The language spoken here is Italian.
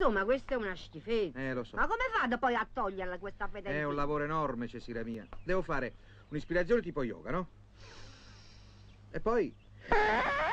insomma, questa è una schifezza. Lo so. Ma come fate poi a toglierla questa fedenzia? È un lavoro enorme, Cecilia mia. Devo fare un'ispirazione tipo yoga, no? E poi